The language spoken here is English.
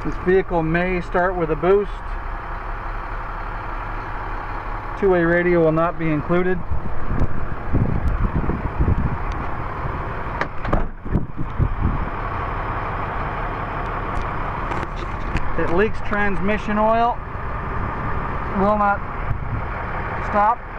This vehicle may start with a boost. Two-way radio will not be included. It leaks transmission oil. Will not stop.